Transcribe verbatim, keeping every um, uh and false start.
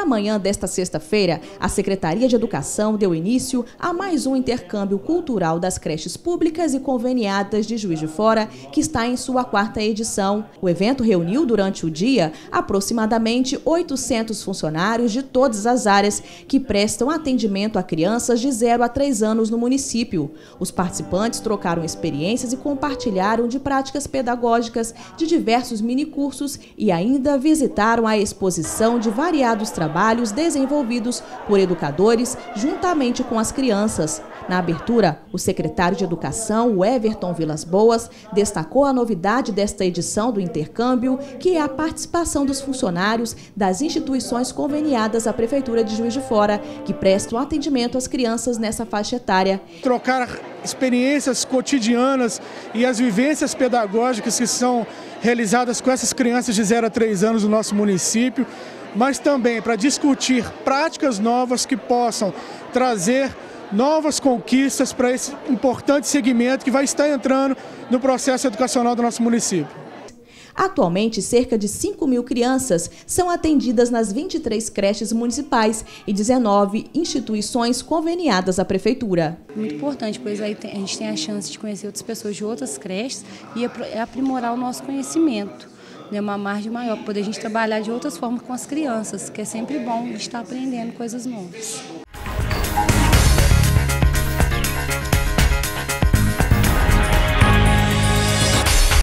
manhã desta sexta-feira, a Secretaria de Educação deu início a mais um intercâmbio cultural das creches públicas e conveniadas de Juiz de Fora, que está em sua quarta edição. O evento reuniu durante o dia aproximadamente oitocentos funcionários de todas as áreas que prestam atendimento a crianças de zero a três anos no município. Os participantes trocaram experiências e compartilharam de práticas pedagógicas de diversos minicursos e ainda visitaram a exposição de variados trabalhos desenvolvidos por educadores juntamente com as crianças. Na abertura, o secretário de Educação, o Everton Vilas Boas, destacou a novidade desta edição do intercâmbio, que é a participação dos funcionários das instituições conveniadas à Prefeitura de Juiz de Fora, que prestam atendimento às crianças nessa faixa etária. Trocar experiências cotidianas e as vivências pedagógicas que são realizadas com essas crianças de zero a três anos no nosso município, mas também para discutir práticas novas que possam trazer novas conquistas para esse importante segmento que vai estar entrando no processo educacional do nosso município. Atualmente, cerca de cinco mil crianças são atendidas nas vinte e três creches municipais e dezenove instituições conveniadas à Prefeitura. Muito importante, pois aí a gente tem a chance de conhecer outras pessoas de outras creches e aprimorar o nosso conhecimento. É uma margem maior, para poder a gente trabalhar de outras formas com as crianças, que é sempre bom estar aprendendo coisas novas.